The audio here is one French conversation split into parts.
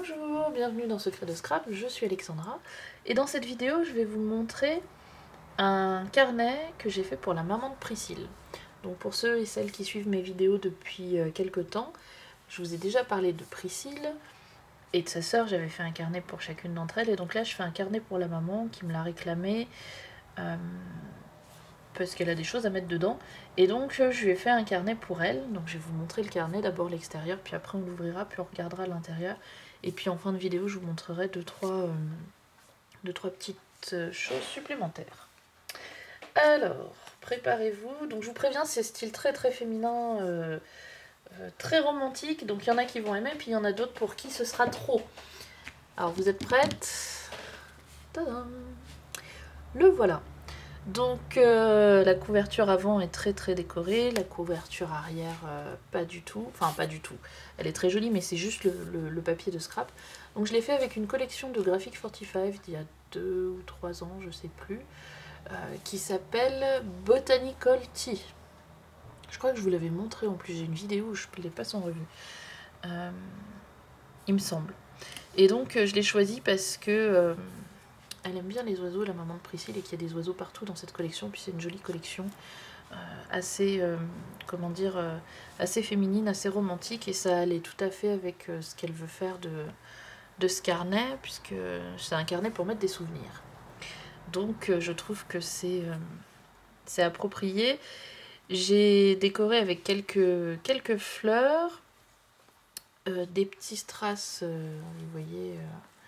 Bonjour, bienvenue dans Secret de Scrap, je suis Alexandra et dans cette vidéo je vais vous montrer un carnet que j'ai fait pour la maman de Priscille. Donc pour ceux et celles qui suivent mes vidéos depuis quelques temps, je vous ai déjà parlé de Priscille et de sa sœur, j'avais fait un carnet pour chacune d'entre elles et donc là je fais un carnet pour la maman qui me l'a réclamé parce qu'elle a des choses à mettre dedans et donc je lui ai fait un carnet pour elle. Donc je vais vous montrer le carnet, d'abord l'extérieur, puis après on l'ouvrira, puis on regardera l'intérieur. Et puis en fin de vidéo, je vous montrerai deux, trois petites choses supplémentaires. Alors, préparez-vous. Donc je vous préviens, c'est style très très féminin, très romantique. Donc il y en a qui vont aimer, puis il y en a d'autres pour qui ce sera trop. Alors vous êtes prêtes? Tadam! Le voilà. Donc la couverture avant est très très décorée, la couverture arrière pas du tout, enfin pas du tout, elle est très jolie mais c'est juste le papier de scrap. Donc je l'ai fait avec une collection de Graphic 45 d'il y a 2 ou 3 ans, je sais plus, qui s'appelle Botanical Tea. Je crois que je vous l'avais montré en plus, j'ai une vidéo où je les passe en revue, il me semble. Et donc je l'ai choisi parce que elle aime bien les oiseaux, la maman de Priscille, et qu'il y a des oiseaux partout dans cette collection. Puis c'est une jolie collection, assez, comment dire, assez féminine, assez romantique. Et ça allait tout à fait avec ce qu'elle veut faire de ce carnet, puisque c'est un carnet pour mettre des souvenirs. Donc je trouve que c'est approprié. J'ai décoré avec quelques fleurs, des petits strass, vous voyez,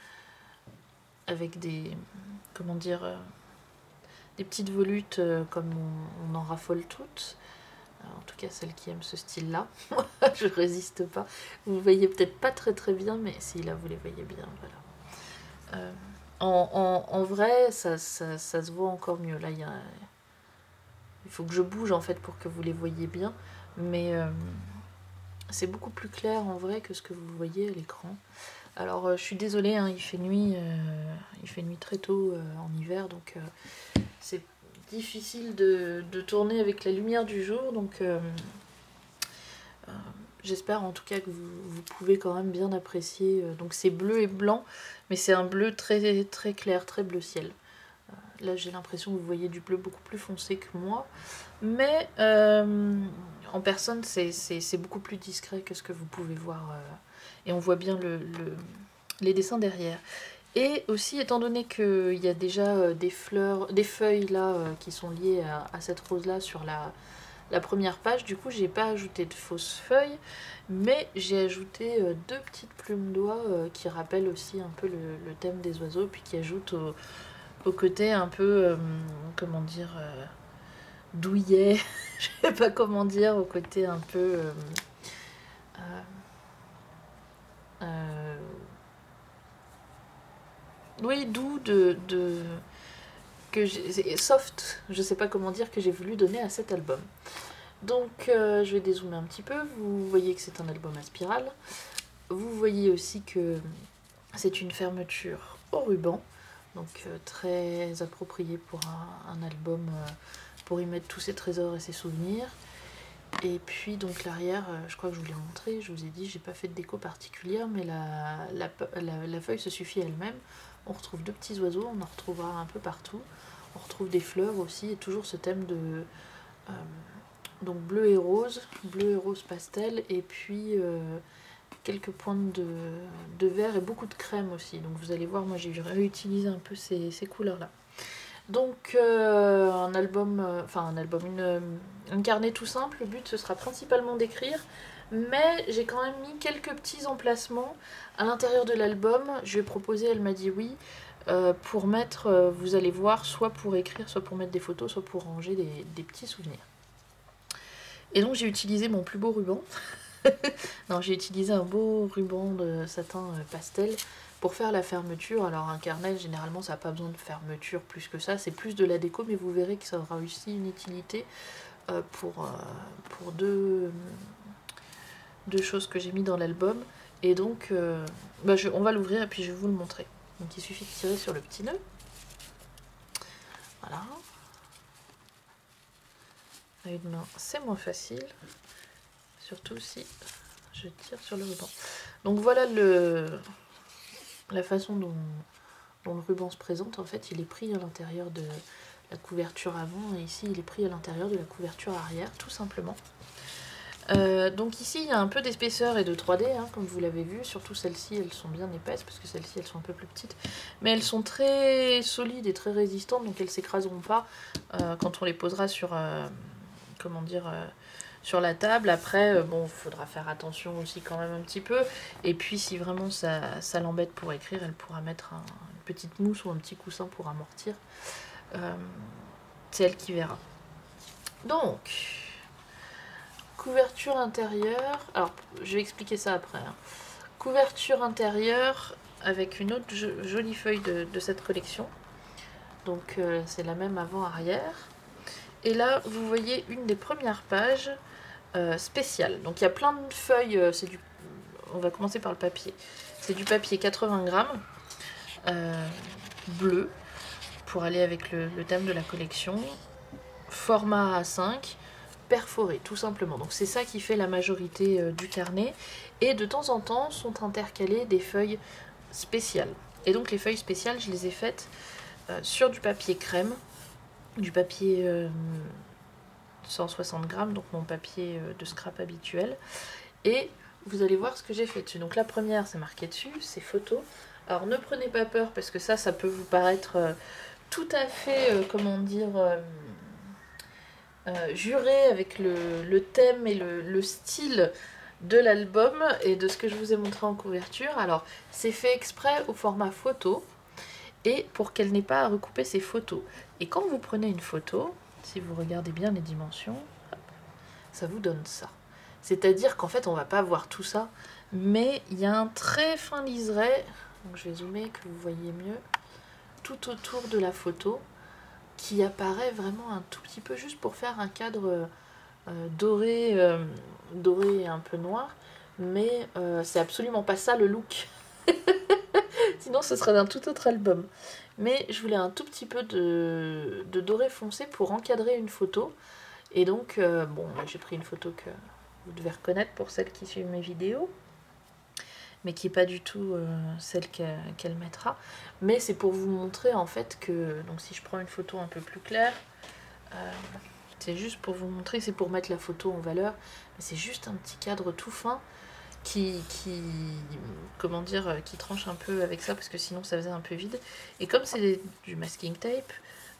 avec des, comment dire, des petites volutes comme on en raffole toutes. En tout cas celles qui aiment ce style là. Je résiste pas. Vous voyez peut-être pas très très bien, mais si là vous les voyez bien, voilà. En vrai ça se voit encore mieux. Là il faut que je bouge en fait pour que vous les voyez bien, mais c'est beaucoup plus clair en vrai que ce que vous voyez à l'écran. Alors je suis désolée, hein, il fait nuit très tôt en hiver, donc c'est difficile de tourner avec la lumière du jour, donc j'espère en tout cas que vous pouvez quand même bien apprécier. Donc c'est bleu et blanc, mais c'est un bleu très, très clair, très bleu ciel. Là j'ai l'impression que vous voyez du bleu beaucoup plus foncé que moi, mais en personne c'est beaucoup plus discret que ce que vous pouvez voir, et on voit bien les dessins derrière. Et aussi, étant donné qu'il y a déjà des feuilles là qui sont liées à cette rose là sur la première page, du coup j'ai pas ajouté de fausses feuilles, mais j'ai ajouté deux petites plumes d'oie qui rappellent aussi un peu le thème des oiseaux, puis qui ajoutent au côté un peu, comment dire, douillet, je sais pas comment dire, au côté un peu oui, doux, soft, je sais pas comment dire, que j'ai voulu donner à cet album. Donc je vais dézoomer un petit peu, vous voyez que c'est un album à spirale. Vous voyez aussi que c'est une fermeture au ruban, donc très approprié pour un album, pour y mettre tous ses trésors et ses souvenirs. Et puis donc l'arrière, je crois que je vous l'ai montré, je vous ai dit, j'ai pas fait de déco particulière, mais la feuille se suffit elle-même. On retrouve deux petits oiseaux, on en retrouvera un peu partout. On retrouve des fleurs aussi, et toujours ce thème de donc bleu et rose pastel, et puis quelques pointes de vert et beaucoup de crème aussi. Donc vous allez voir, moi j'ai réutilisé un peu ces couleurs-là. Donc un carnet tout simple. Le but ce sera principalement d'écrire, mais j'ai quand même mis quelques petits emplacements à l'intérieur de l'album. Je lui ai proposé, elle m'a dit oui, pour mettre, vous allez voir, soit pour écrire, soit pour mettre des photos, soit pour ranger des petits souvenirs. Et donc j'ai utilisé mon plus beau ruban. Non, j'ai utilisé un beau ruban de satin pastel pour faire la fermeture. Alors un carnet, généralement, ça n'a pas besoin de fermeture plus que ça. C'est plus de la déco, mais vous verrez que ça aura aussi une utilité pour deux choses que j'ai mis dans l'album. Et donc, on va l'ouvrir et puis je vais vous le montrer. Donc il suffit de tirer sur le petit nœud. Voilà. À une main, c'est moins facile. Surtout si je tire sur le ruban. Donc voilà la façon dont le ruban se présente, en fait, il est pris à l'intérieur de la couverture avant, et ici, il est pris à l'intérieur de la couverture arrière, tout simplement. Donc ici, il y a un peu d'épaisseur et de 3D, hein, comme vous l'avez vu. Surtout celles-ci, elles sont bien épaisses, parce que celles-ci, elles sont un peu plus petites. Mais elles sont très solides et très résistantes, donc elles ne s'écraseront pas quand on les posera sur, comment dire, sur la table. Après, bon, il faudra faire attention aussi quand même un petit peu. Et puis, si vraiment ça l'embête pour écrire, elle pourra mettre une petite mousse ou un petit coussin pour amortir. C'est elle qui verra. Donc... couverture intérieure, alors je vais expliquer ça après. Hein. Couverture intérieure avec une autre jolie feuille de cette collection. Donc c'est la même avant-arrière. Et là vous voyez une des premières pages spéciales. Donc il y a plein de feuilles, on va commencer par le papier. C'est du papier 80 grammes, bleu, pour aller avec le thème de la collection. Format A5. Perforé, tout simplement. Donc c'est ça qui fait la majorité du carnet. Et de temps en temps sont intercalées des feuilles spéciales. Et donc les feuilles spéciales, je les ai faites sur du papier crème, du papier 160 grammes, donc mon papier de scrap habituel. Et vous allez voir ce que j'ai fait dessus. Donc la première, c'est marqué dessus, c'est photo. Alors ne prenez pas peur, parce que ça peut vous paraître tout à fait, comment dire... juré avec le thème et le style de l'album et de ce que je vous ai montré en couverture. Alors c'est fait exprès au format photo et pour qu'elle n'ait pas à recouper ses photos. Et quand vous prenez une photo, si vous regardez bien les dimensions, hop, ça vous donne ça. C'est-à-dire qu'en fait on va pas voir tout ça, mais il y a un très fin liseré, donc je vais zoomer que vous voyez mieux, tout autour de la photo, qui apparaît vraiment un tout petit peu juste pour faire un cadre doré, doré et un peu noir, mais c'est absolument pas ça le look. Sinon ce serait d'un tout autre album. Mais je voulais un tout petit peu de doré foncé pour encadrer une photo. Et donc, bon, j'ai pris une photo que vous devez reconnaître pour celles qui suivent mes vidéos, mais qui n'est pas du tout celle qu'elle mettra. Mais c'est pour vous montrer en fait que, donc si je prends une photo un peu plus claire, c'est juste pour vous montrer, c'est pour mettre la photo en valeur, mais c'est juste un petit cadre tout fin qui comment dire, qui tranche un peu avec ça, parce que sinon ça faisait un peu vide. Et comme c'est du masking tape,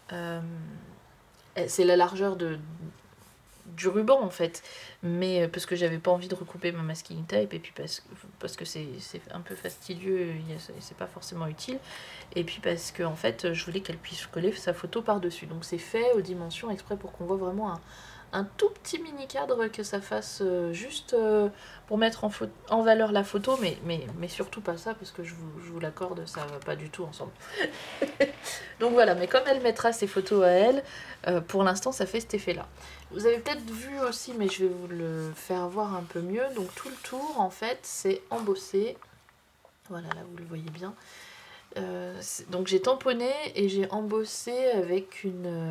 c'est la largeur du ruban en fait, mais parce que j'avais pas envie de recouper ma masking tape, et puis parce que c'est un peu fastidieux, c'est pas forcément utile, et puis parce que en fait je voulais qu'elle puisse coller sa photo par dessus. Donc c'est fait aux dimensions exprès pour qu'on voit vraiment un tout petit mini cadre, que ça fasse juste pour mettre en valeur la photo, mais surtout pas ça, parce que je vous l'accorde, ça va pas du tout ensemble. Donc voilà, mais comme elle mettra ses photos à elle, pour l'instant ça fait cet effet là. Vous avez peut-être vu aussi, mais je vais vous le faire voir un peu mieux. Donc tout le tour en fait c'est embossé, voilà, là vous le voyez bien. Donc j'ai tamponné et j'ai embossé avec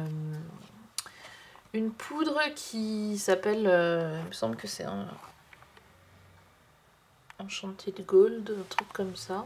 une poudre qui s'appelle, il me semble que c'est un Enchanted Gold, un truc comme ça,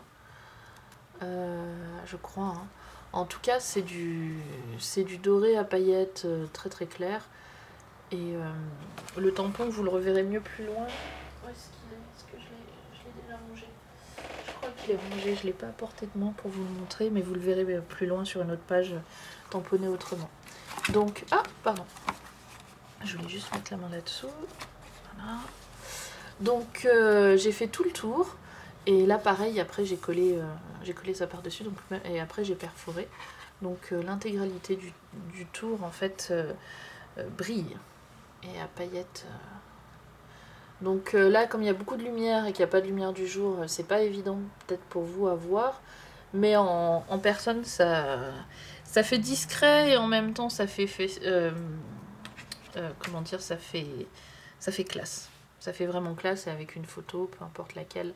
je crois, hein. En tout cas c'est du doré à paillettes très très clair. Et le tampon, vous le reverrez mieux plus loin. Où est-ce qu'il est? Est-ce que je l'ai déjà rangé? Je crois qu'il est rangé, je ne l'ai pas à portée de main pour vous le montrer, mais vous le verrez plus loin sur une autre page tamponnée autrement. Donc, ah, pardon. Je voulais juste mettre la main là-dessous. Voilà. Donc, j'ai fait tout le tour. Et là, pareil, après, j'ai collé ça par-dessus. Et après, j'ai perforé. Donc, l'intégralité du tour, en fait, brille. Et à paillettes. Donc là, comme il y a beaucoup de lumière et qu'il n'y a pas de lumière du jour, c'est pas évident peut-être pour vous à voir. Mais en personne, ça fait discret, et en même temps, ça fait comment dire, ça fait classe. Ça fait vraiment classe, et avec une photo, peu importe laquelle,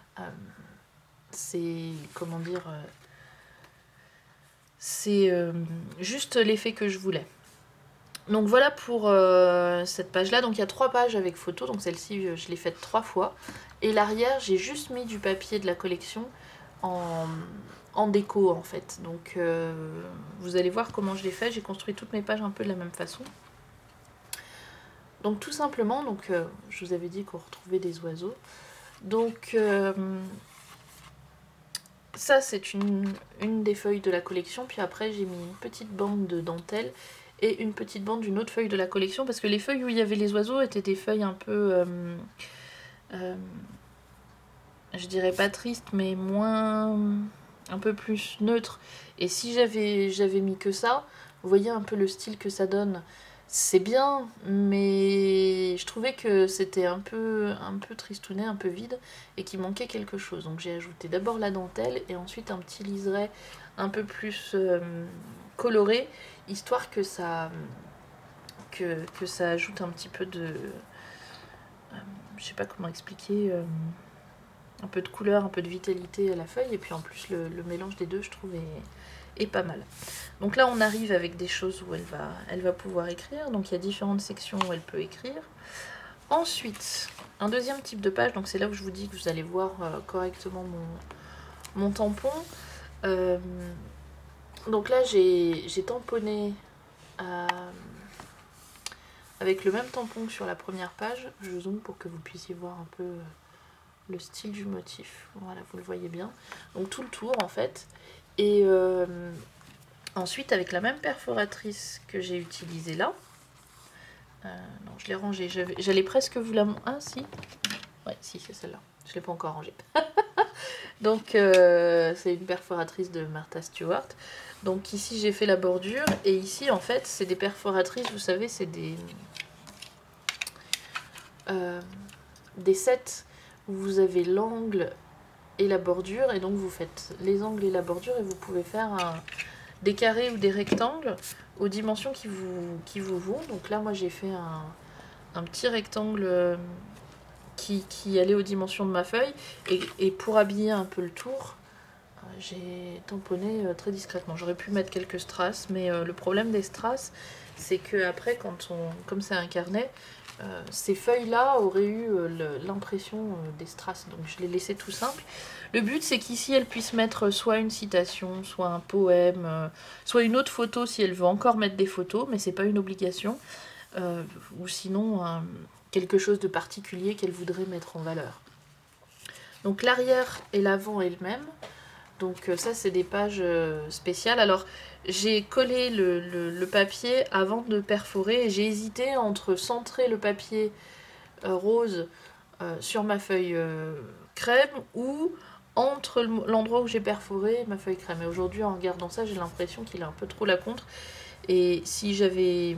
c'est, comment dire, c'est juste l'effet que je voulais. Donc voilà pour cette page là. Donc il y a 3 pages avec photos, donc celle-ci je l'ai faite 3 fois. Et l'arrière, j'ai juste mis du papier de la collection en déco en fait. Donc vous allez voir comment je l'ai fait. J'ai construit toutes mes pages un peu de la même façon. Donc tout simplement, donc, je vous avais dit qu'on retrouvait des oiseaux. Donc ça c'est une des feuilles de la collection. Puis après j'ai mis une petite bande de dentelle et une petite bande d'une autre feuille de la collection. Parce que les feuilles où il y avait les oiseaux étaient des feuilles un peu... je dirais pas triste, mais moins, un peu plus neutre. Et si j'avais mis que ça, vous voyez un peu le style que ça donne. C'est bien, mais je trouvais que c'était un peu tristounet, un peu vide, et qu'il manquait quelque chose. Donc j'ai ajouté d'abord la dentelle, et ensuite un petit liseré un peu plus coloré, histoire que ça ajoute un petit peu de... je sais pas comment expliquer... un peu de couleur, un peu de vitalité à la feuille, et puis en plus le mélange des deux je trouve est pas mal. Donc là on arrive avec des choses où elle va pouvoir écrire, donc il y a différentes sections où elle peut écrire. Ensuite, un deuxième type de page, donc c'est là où je vous dis que vous allez voir correctement mon tampon. Donc là j'ai tamponné avec le même tampon que sur la première page. Je zoome pour que vous puissiez voir un peu le style du motif. Voilà, vous le voyez bien. Donc tout le tour en fait. Et ensuite avec la même perforatrice que j'ai utilisée là. Non, je l'ai rangée. J'allais presque vous la montrer. Ah si. Ouais, si, c'est celle-là. Je ne l'ai pas encore rangée. Donc c'est une perforatrice de Martha Stewart. Donc ici j'ai fait la bordure. Et ici en fait c'est des perforatrices, vous savez, c'est des sets où vous avez l'angle et la bordure, et donc vous faites les angles et la bordure, et vous pouvez faire des carrés ou des rectangles aux dimensions qui vous vont. Donc là moi j'ai fait un petit rectangle qui allait aux dimensions de ma feuille, et pour habiller un peu le tour, j'ai tamponné très discrètement. J'aurais pu mettre quelques strass, mais le problème des strass, c'est que après, comme c'est un carnet, ces feuilles-là auraient eu l'impression des strass, donc je l'ai laissé tout simple. Le but, c'est qu'ici, elle puisse mettre soit une citation, soit un poème, soit une autre photo si elle veut encore mettre des photos, mais c'est pas une obligation, ou sinon quelque chose de particulier qu'elle voudrait mettre en valeur. Donc l'arrière et l'avant est le même. Donc ça c'est des pages spéciales. Alors j'ai collé le papier avant de perforer, et j'ai hésité entre centrer le papier rose sur ma feuille crème, ou entre l'endroit où j'ai perforé ma feuille crème. Et aujourd'hui en regardant ça, j'ai l'impression qu'il est un peu trop la contre. Et si j'avais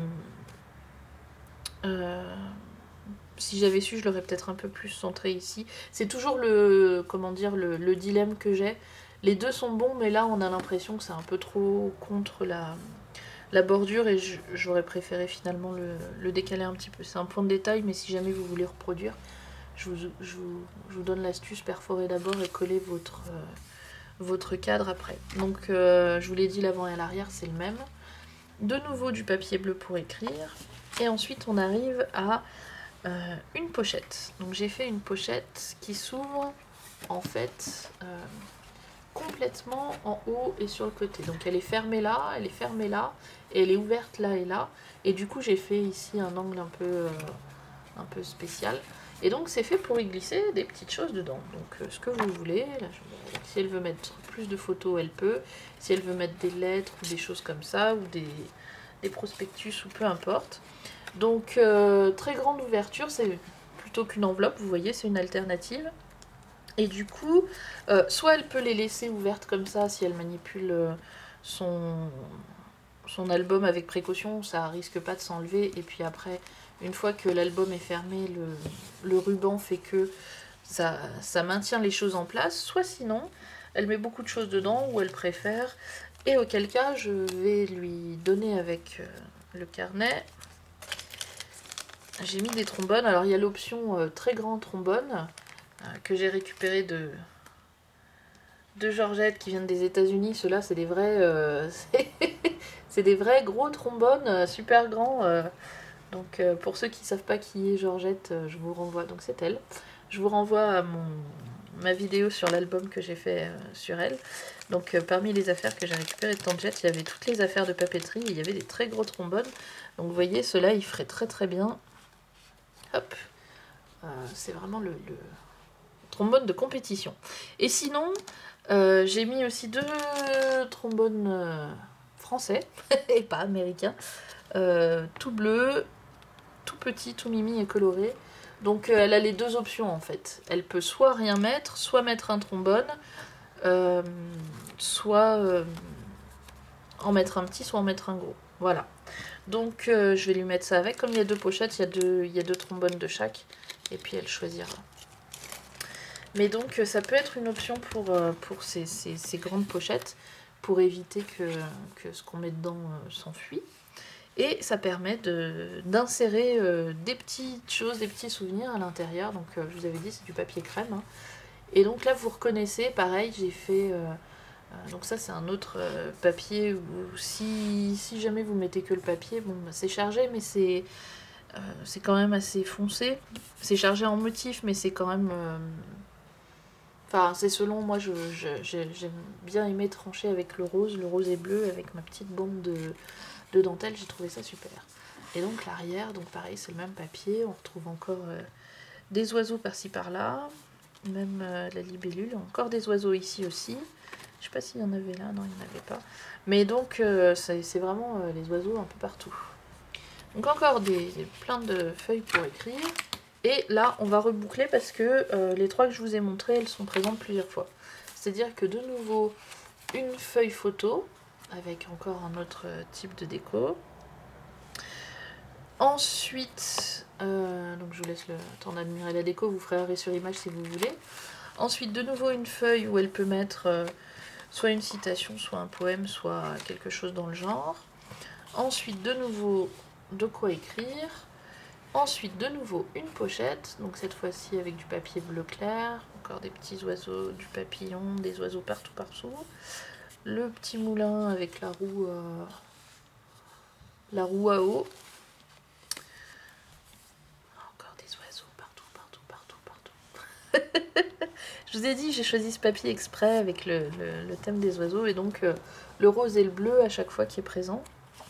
su, je l'aurais peut-être un peu plus centré ici. C'est toujours le dilemme que j'ai. Les deux sont bons, mais là on a l'impression que c'est un peu trop contre la bordure, et j'aurais préféré finalement le décaler un petit peu. C'est un point de détail, mais si jamais vous voulez reproduire, je vous donne l'astuce: perforer d'abord et coller votre cadre après. Donc je vous l'ai dit, l'avant et l'arrière c'est le même. De nouveau du papier bleu pour écrire, et ensuite on arrive à une pochette. Donc j'ai fait une pochette qui s'ouvre en fait complètement en haut et sur le côté. Donc elle est fermée là, elle est fermée là, et elle est ouverte là et là. Et du coup j'ai fait ici un angle un peu spécial. Et donc c'est fait pour y glisser des petites choses dedans. Donc ce que vous voulez. Là, si elle veut mettre plus de photos, elle peut. Si elle veut mettre des lettres ou des choses comme ça, ou des prospectus, ou peu importe. Donc très grande ouverture, c'est plutôt qu'une enveloppe, vous voyez, c'est une alternative. Et du coup, soit elle peut les laisser ouvertes comme ça, si elle manipule son album avec précaution, ça risque pas de s'enlever. Et puis après, une fois que l'album est fermé, le ruban fait que ça maintient les choses en place. Soit sinon, elle met beaucoup de choses dedans, ou elle préfère. Et auquel cas, je vais lui donner avec le carnet. J'ai mis des trombones. Alors il y a l'option très grand trombone, que j'ai récupéré de Georgette, qui viennent des États-Unis. Ceux-là, c'est des vrais, c'est des vrais gros trombones super grands. Donc pour ceux qui ne savent pas qui est Georgette, je vous renvoie. Donc c'est elle. Je vous renvoie à ma vidéo sur l'album que j'ai fait sur elle. Donc parmi les affaires que j'ai récupérées de Tante Jette, il y avait toutes les affaires de papeterie, il y avait des très gros trombones. Donc vous voyez, ceux-là, ils feraient très très bien. Hop, c'est vraiment le trombone de compétition. Et sinon, j'ai mis aussi 2 trombones français, et pas américains, tout bleu, tout petit, tout mimi et coloré. Donc elle a les 2 options en fait. Elle peut soit rien mettre, soit mettre un trombone, soit en mettre un petit, soit en mettre un gros. Voilà. Donc je vais lui mettre ça avec. Comme il y a 2 pochettes, il y a deux trombones de chaque. Et puis elle choisira. Mais donc ça peut être une option pour ces grandes pochettes, pour éviter que ce qu'on met dedans s'enfuit. Et ça permet d'insérer des petites choses, des petits souvenirs à l'intérieur. Donc je vous avais dit, c'est du papier crème. Hein. Et donc là, vous reconnaissez, pareil, j'ai fait... donc ça, c'est un autre papier où si jamais vous mettez que le papier, bon, bah, c'est chargé, mais c'est quand même assez foncé. C'est chargé en motif, mais c'est quand même... Enfin, c'est selon, moi j'aime bien aimer trancher avec le rose et bleu, avec ma petite bande de dentelle, j'ai trouvé ça super. Et donc l'arrière, donc pareil, c'est le même papier, on retrouve encore des oiseaux par-ci par-là, même la libellule, encore des oiseaux ici aussi. Je sais pas s'il y en avait là, non il n'y en avait pas. Mais donc c'est vraiment les oiseaux un peu partout. Donc encore plein de feuilles pour écrire. Et là, on va reboucler parce que les 3 que je vous ai montrées, elles sont présentes plusieurs fois. C'est-à-dire que de nouveau, une feuille photo, avec encore un autre type de déco. Ensuite, donc je vous laisse le temps d'admirer la déco, vous ferez arrêt sur image si vous voulez. Ensuite, de nouveau une feuille où elle peut mettre soit une citation, soit un poème, soit quelque chose dans le genre. Ensuite, de nouveau, de quoi écrire. Ensuite, de nouveau, une pochette, donc cette fois-ci avec du papier bleu clair, encore des petits oiseaux, du papillon, des oiseaux partout. Le petit moulin avec la roue à eau. Encore des oiseaux partout. Je vous ai dit, j'ai choisi ce papier exprès avec le thème des oiseaux, et donc le rose et le bleu à chaque fois qui est présent.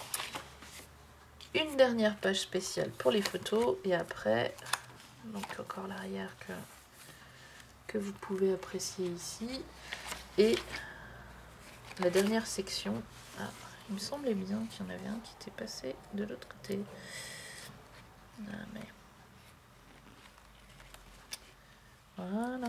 Une dernière page spéciale pour les photos, et après, donc encore l'arrière que vous pouvez apprécier ici, et la dernière section. Ah, il me semblait bien qu'il y en avait un qui était passé de l'autre côté. Ah, mais... Voilà.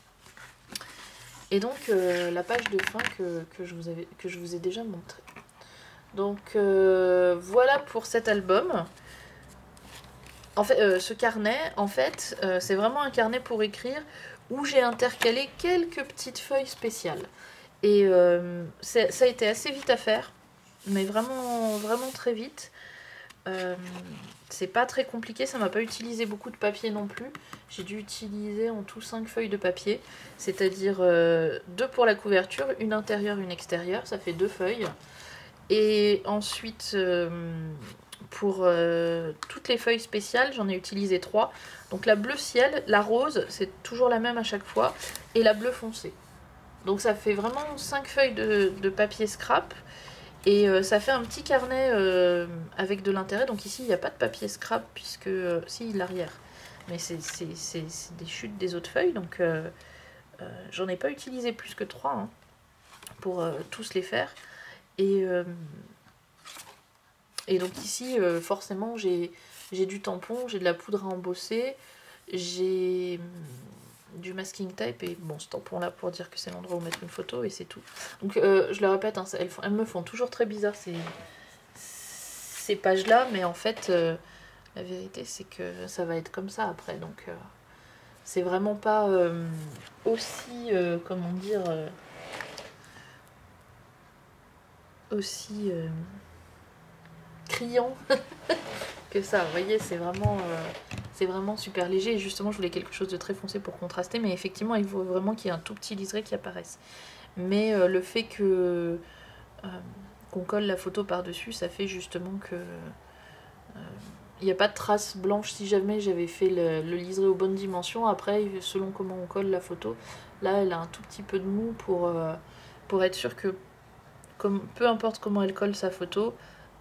Et donc la page de fin que je vous ai déjà montré. Donc voilà pour cet album. En fait, ce carnet, en fait, c'est vraiment un carnet pour écrire où j'ai intercalé quelques petites feuilles spéciales. Et ça a été assez vite à faire, mais vraiment, vraiment très vite. C'est pas très compliqué, ça m'a pas utilisé beaucoup de papier non plus. J'ai dû utiliser en tout 5 feuilles de papier, c'est-à-dire 2 pour la couverture, une intérieure, une extérieure, ça fait 2 feuilles. Et ensuite, pour toutes les feuilles spéciales, j'en ai utilisé 3. Donc la bleu ciel, la rose, c'est toujours la même à chaque fois, et la bleue foncé. Donc ça fait vraiment 5 feuilles de papier scrap. Et ça fait un petit carnet avec de l'intérêt. Donc ici, il n'y a pas de papier scrap, puisque... si, l'arrière. Mais c'est des chutes des autres feuilles. Donc j'en ai pas utilisé plus que 3 hein, pour tous les faire. Et donc ici, forcément, j'ai du tampon, j'ai de la poudre à embosser, j'ai du masking tape et bon, ce tampon là pour dire que c'est l'endroit où mettre une photo, et c'est tout. Donc je le répète, hein, elles me font toujours très bizarre ces pages là, mais en fait la vérité c'est que ça va être comme ça après, donc c'est vraiment pas aussi comment dire aussi criant que ça, vous voyez, c'est vraiment super léger. Et justement, je voulais quelque chose de très foncé pour contraster, mais effectivement, il faut vraiment qu'il y ait un tout petit liseré qui apparaisse. Mais le fait que qu'on colle la photo par-dessus, ça fait justement que il n'y a pas de traces blanches si jamais j'avais fait le liseré aux bonnes dimensions. Après, selon comment on colle la photo, Là elle a un tout petit peu de mou pour être sûr que peu importe comment elle colle sa photo,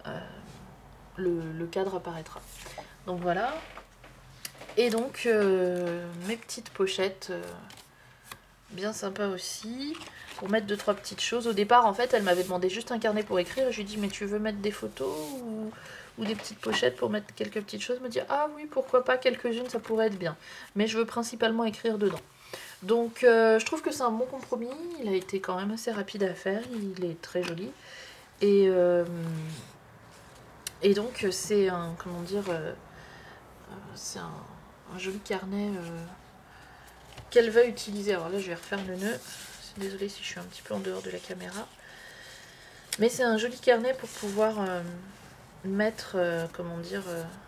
le cadre apparaîtra. Donc voilà. Et donc mes petites pochettes bien sympa aussi, pour mettre 2-3 petites choses. Au départ en fait elle m'avait demandé juste un carnet pour écrire, je lui ai dit mais tu veux mettre des photos ou des petites pochettes pour mettre quelques petites choses. Elle me dit ah oui pourquoi pas, quelques-unes ça pourrait être bien, mais je veux principalement écrire dedans. Donc je trouve que c'est un bon compromis, il a été quand même assez rapide à faire, il est très joli. Et donc c'est un, comment dire, c'est un joli carnet qu'elle va utiliser. Alors là je vais refaire le nœud, désolée si je suis un petit peu en dehors de la caméra. Mais c'est un joli carnet pour pouvoir mettre, comment dire,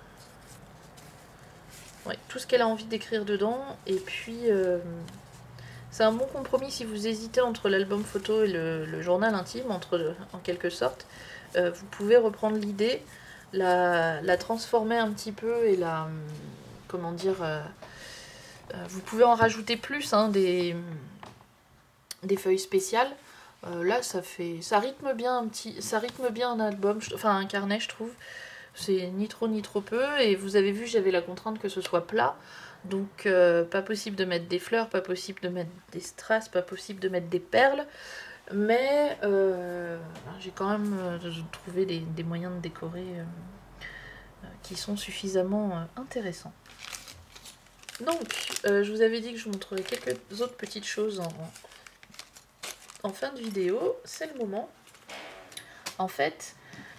ouais, tout ce qu'elle a envie d'écrire dedans. Et puis c'est un bon compromis si vous hésitez entre l'album photo et le journal intime, en quelque sorte. Vous pouvez reprendre l'idée, la transformer un petit peu et la, comment dire, vous pouvez en rajouter plus, hein, des feuilles spéciales. Là ça rythme bien ça rythme bien un album, enfin un carnet je trouve. C'est ni trop ni trop peu, et vous avez vu j'avais la contrainte que ce soit plat, donc pas possible de mettre des fleurs, pas possible de mettre des strass, pas possible de mettre des perles, mais j'ai quand même trouvé des moyens de décorer qui sont suffisamment intéressants. Donc je vous avais dit que je vous montrerai quelques autres petites choses en fin de vidéo, c'est le moment. En fait,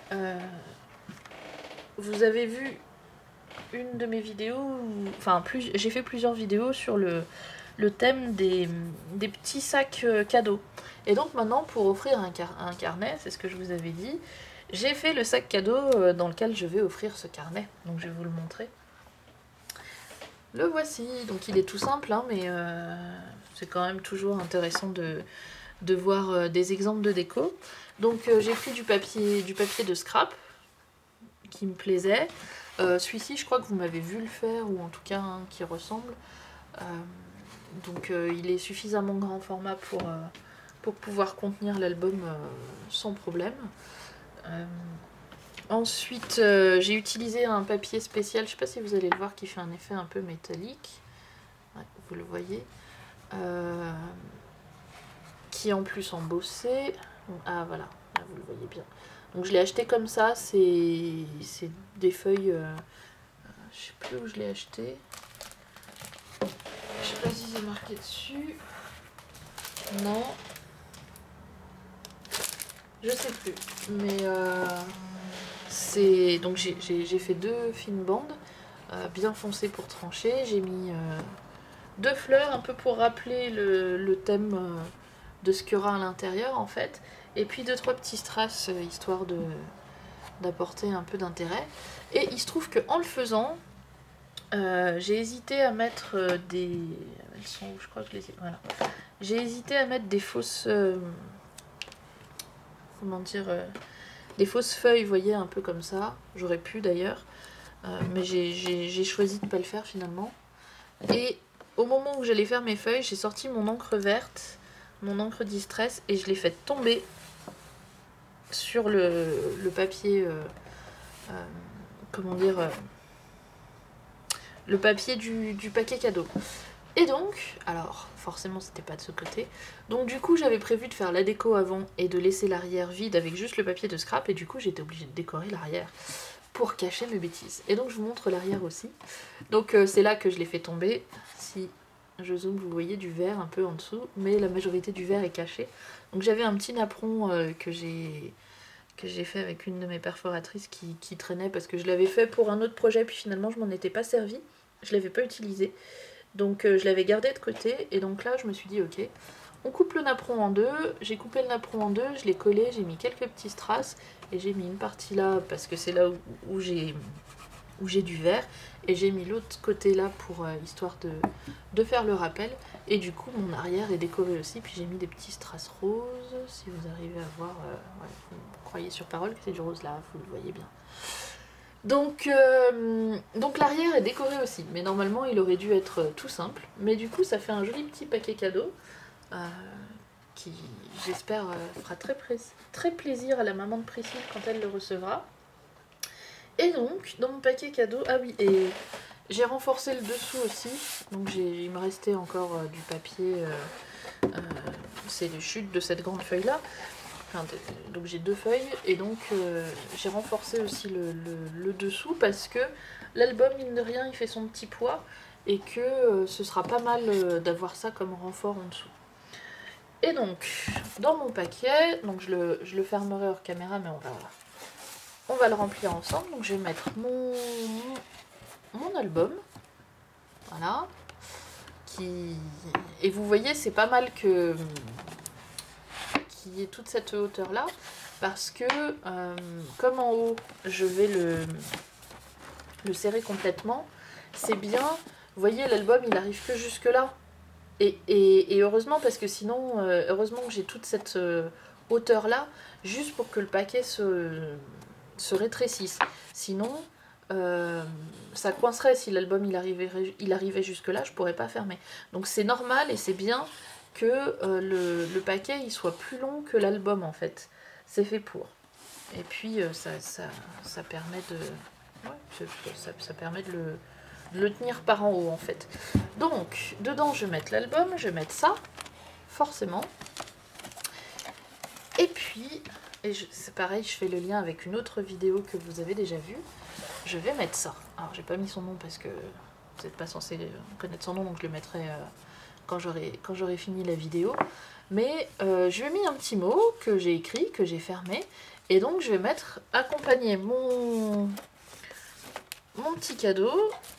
vous avez vu une de mes vidéos, enfin j'ai fait plusieurs vidéos sur le thème des petits sacs cadeaux. Et donc maintenant pour offrir un carnet, c'est ce que je vous avais dit, j'ai fait le sac cadeau dans lequel je vais offrir ce carnet. Donc je vais vous le montrer. Le voici, donc il est tout simple, hein, mais c'est quand même toujours intéressant de voir des exemples de déco. Donc j'ai pris du papier de scrap qui me plaisait. Celui-ci je crois que vous m'avez vu le faire, ou en tout cas un qui ressemble. Donc il est suffisamment grand format pour pouvoir contenir l'album sans problème. Ensuite j'ai utilisé un papier spécial, je sais pas si vous allez le voir, qui fait un effet un peu métallique. Ouais, vous le voyez. Qui est en plus embossé. Ah voilà, là vous le voyez bien. Donc je l'ai acheté comme ça, c'est des feuilles, je sais plus où je l'ai acheté. Je sais pas si c'est marqué dessus. Non. Je sais plus. Mais c'est. Donc j'ai fait 2 fines bandes, bien foncées pour trancher. J'ai mis 2 fleurs, un peu pour rappeler le thème de ce qu'il y aura à l'intérieur en fait. Et puis 2-3 petits strass, histoire d'apporter un peu d'intérêt. Et il se trouve qu'en le faisant, j'ai hésité à mettre des... Elles sont où? Je crois que je les ai... Voilà. J'ai hésité à mettre des fausses... comment dire, des fausses feuilles, vous voyez, un peu comme ça. J'aurais pu d'ailleurs. Mais j'ai choisi de ne pas le faire finalement. Et au moment où j'allais faire mes feuilles, j'ai sorti mon encre verte, mon encre Distress, et je l'ai fait tomber sur le papier... comment dire... le papier du paquet cadeau. Et donc, alors forcément c'était pas de ce côté, donc du coup j'avais prévu de faire la déco avant et de laisser l'arrière vide avec juste le papier de scrap, et du coup j'étais obligée de décorer l'arrière pour cacher mes bêtises. Et donc je vous montre l'arrière aussi. Donc c'est là que je l'ai fait tomber. Si je zoome, vous voyez du vert un peu en dessous, mais la majorité du vert est caché. Donc j'avais un petit napperon que j'ai fait avec une de mes perforatrices qui traînait parce que je l'avais fait pour un autre projet, puis finalement je m'en étais pas servi, je l'avais pas utilisé, donc je l'avais gardé de côté. Et donc là je me suis dit ok, on coupe le napperon en deux. J'ai coupé le napperon en deux, je l'ai collé, j'ai mis quelques petits strass et j'ai mis une partie là parce que c'est là où j'ai du vert, et j'ai mis l'autre côté là pour histoire de faire le rappel. Et du coup mon arrière est décoré aussi, puis j'ai mis des petits strass roses, si vous arrivez à voir, ouais, vous croyez sur parole que c'est du rose là, vous le voyez bien. Donc l'arrière est décoré aussi, mais normalement il aurait dû être tout simple, mais du coup ça fait un joli petit paquet cadeau qui j'espère fera très plaisir à la maman de Priscille quand elle le recevra. Et donc dans mon paquet cadeau, ah oui, et j'ai renforcé le dessous aussi, donc il me restait encore du papier, c'est les chutes de cette grande feuille là. Enfin, donc j'ai 2 feuilles et donc j'ai renforcé aussi le dessous parce que l'album, mine de rien, il fait son petit poids et que ce sera pas mal d'avoir ça comme renfort en dessous. Et donc, dans mon paquet, donc je le fermerai hors caméra, mais on va le remplir ensemble. Donc je vais mettre mon album, voilà, et vous voyez, c'est pas mal qu'il y ait toute cette hauteur là, parce que comme en haut, je vais le serrer complètement, c'est bien, vous voyez, l'album il arrive que jusque là. Et heureusement, parce que sinon, heureusement que j'ai toute cette hauteur là, juste pour que le paquet se rétrécisse. Sinon, ça coincerait si l'album il arrivait jusque là, je pourrais pas fermer. Donc c'est normal et c'est bien que le paquet il soit plus long que l'album en fait. C'est fait pour. Et puis ça permet ça permet de le tenir par en haut en fait. Donc dedans je vais mettre l'album, je vais mettre ça, forcément. Et puis, c'est pareil, je fais le lien avec une autre vidéo que vous avez déjà vue. Je vais mettre ça. Alors j'ai pas mis son nom parce que vous n'êtes pas censé connaître son nom, donc je le mettrai quand j'aurai fini la vidéo. Mais je lui ai mis un petit mot que j'ai écrit, que j'ai fermé. Et donc je vais mettre accompagner mon petit cadeau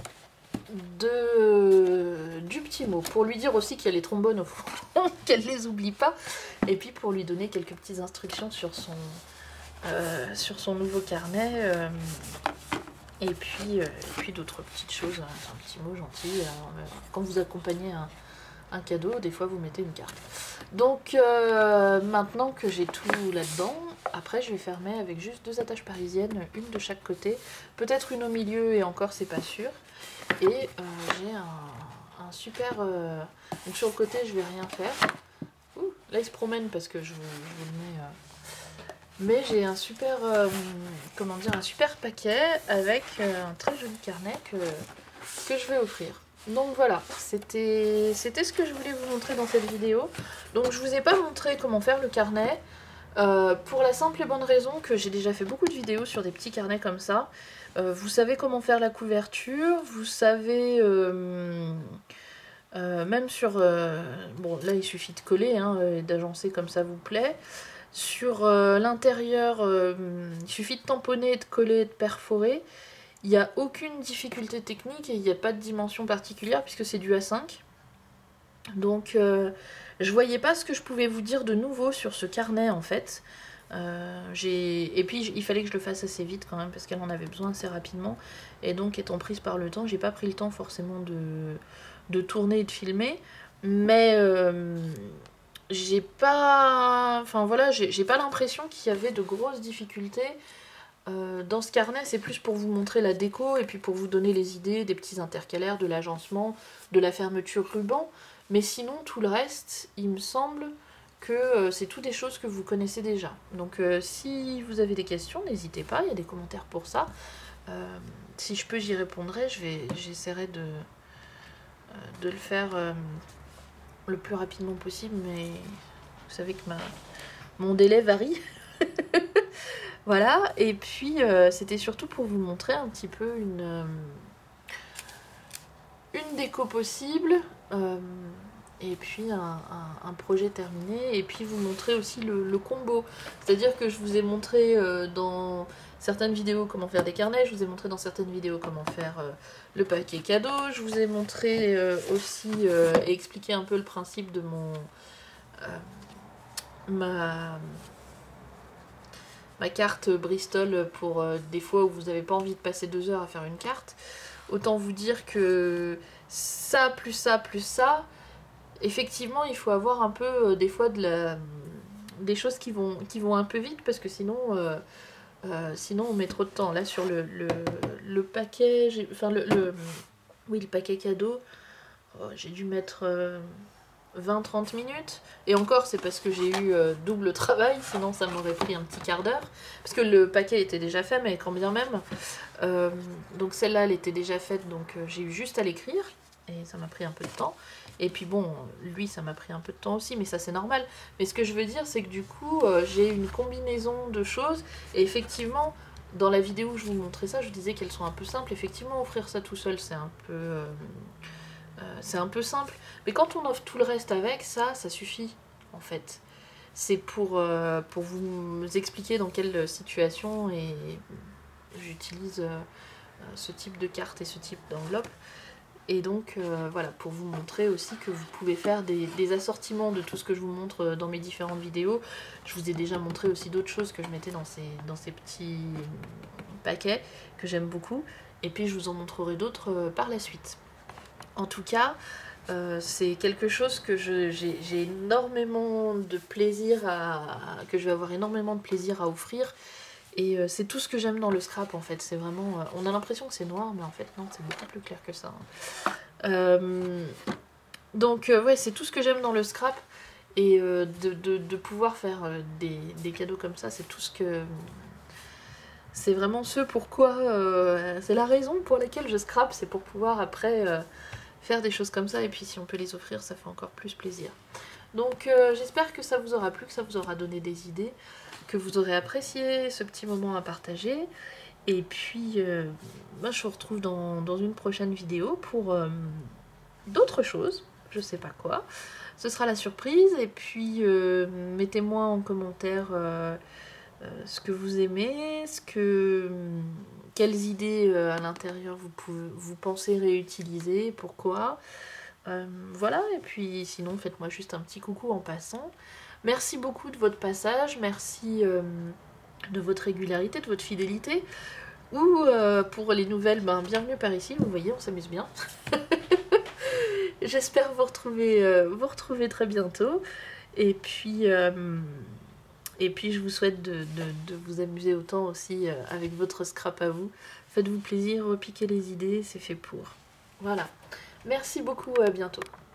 du petit mot, pour lui dire aussi qu'il y a les trombones au fond, qu'elle les oublie pas, et puis pour lui donner quelques petites instructions sur son nouveau carnet, et puis d'autres petites choses, un petit mot gentil. Quand vous accompagnez un cadeau, des fois vous mettez une carte. Donc maintenant que j'ai tout là-dedans, après je vais fermer avec juste 2 attaches parisiennes, une de chaque côté, peut-être une au milieu et encore c'est pas sûr. Et j'ai un super... donc sur le côté je vais rien faire. Ouh, là il se promène parce que je vous le mets... Mais j'ai un super... comment dire, un super paquet avec un très joli carnet que je vais offrir. Donc voilà, c'était ce que je voulais vous montrer dans cette vidéo. Donc je vous ai pas montré comment faire le carnet. Pour la simple et bonne raison que j'ai déjà fait beaucoup de vidéos sur des petits carnets comme ça. Vous savez comment faire la couverture, vous savez même sur... bon là il suffit de coller, hein, et d'agencer comme ça vous plaît. Sur l'intérieur, il suffit de tamponner, de coller, de perforer. Il n'y a aucune difficulté technique et il n'y a pas de dimension particulière puisque c'est du A5. Donc je voyais pas ce que je pouvais vous dire de nouveau sur ce carnet en fait. Et puis il fallait que je le fasse assez vite quand même parce qu'elle en avait besoin assez rapidement. Et donc étant prise par le temps, j'ai pas pris le temps forcément de tourner et de filmer. Mais j'ai pas... Enfin voilà, j'ai pas l'impression qu'il y avait de grosses difficultés. Dans ce carnet, c'est plus pour vous montrer la déco et puis pour vous donner les idées des petits intercalaires, de l'agencement, de la fermeture ruban. Mais sinon, tout le reste, il me semble que c'est tout des choses que vous connaissez déjà. Donc si vous avez des questions, n'hésitez pas, il y a des commentaires pour ça. Si je peux, j'y répondrai. J'essaierai de le faire le plus rapidement possible, mais vous savez que mon délai varie. Voilà, et puis c'était surtout pour vous montrer un petit peu une déco possible, et puis un projet terminé, et puis vous montrer aussi le combo. C'est-à-dire que je vous ai montré dans certaines vidéos comment faire des carnets, je vous ai montré dans certaines vidéos comment faire le paquet cadeau, je vous ai montré aussi et expliqué un peu le principe de ma carte Bristol pour des fois où vous n'avez pas envie de passer 2 heures à faire une carte. Autant vous dire que ça, plus ça, plus ça, effectivement il faut avoir un peu des fois des choses qui vont un peu vite parce que sinon on met trop de temps. Là sur le paquet, enfin oui, le paquet cadeau, j'ai dû mettre 20-30 minutes. Et encore, c'est parce que j'ai eu double travail, sinon ça m'aurait pris un petit quart d'heure. Parce que le paquet était déjà fait, mais quand bien même. Donc celle-là, elle était déjà faite, donc j'ai eu juste à l'écrire. Et ça m'a pris un peu de temps. Et puis bon, lui, ça m'a pris un peu de temps aussi, mais ça c'est normal. Mais ce que je veux dire, c'est que du coup, j'ai une combinaison de choses. Et effectivement, dans la vidéo où je vous montrais ça, je disais qu'elles sont un peu simples. Effectivement, offrir ça tout seul, c'est un peu simple. Mais quand on offre tout le reste avec, ça suffit, en fait. C'est pour vous expliquer dans quelle situation et j'utilise ce type de carte et ce type d'enveloppe. Et donc voilà, pour vous montrer aussi que vous pouvez faire des assortiments de tout ce que je vous montre dans mes différentes vidéos. Je vous ai déjà montré aussi d'autres choses que je mettais dans ces petits paquets que j'aime beaucoup. Et puis je vous en montrerai d'autres par la suite. En tout cas, c'est quelque chose que j'ai énormément de plaisir que je vais avoir énormément de plaisir à offrir. Et c'est tout ce que j'aime dans le scrap en fait, c'est vraiment... on a l'impression que c'est noir, mais en fait non, c'est beaucoup plus clair que ça. Donc ouais, c'est tout ce que j'aime dans le scrap, et de pouvoir faire des cadeaux comme ça, c'est tout ce que... C'est vraiment ce pourquoi... c'est la raison pour laquelle je scrape, c'est pour pouvoir après faire des choses comme ça, et puis si on peut les offrir, ça fait encore plus plaisir. Donc j'espère que ça vous aura plu, que ça vous aura donné des idées, que vous aurez apprécié ce petit moment à partager. Et puis, moi, je vous retrouve dans une prochaine vidéo pour d'autres choses, je sais pas quoi. Ce sera la surprise, et puis mettez-moi en commentaire ce que vous aimez, quelles idées à l'intérieur vous pensez réutiliser, pourquoi. Voilà, et puis sinon faites-moi juste un petit coucou en passant. Merci beaucoup de votre passage, merci de votre régularité, de votre fidélité. Ou pour les nouvelles, bienvenue par ici, vous voyez, on s'amuse bien. J'espère vous retrouver très bientôt. Et puis je vous souhaite de vous amuser autant aussi avec votre scrap à vous. Faites-vous plaisir, repiquez les idées, c'est fait pour. Voilà. Merci beaucoup, à bientôt.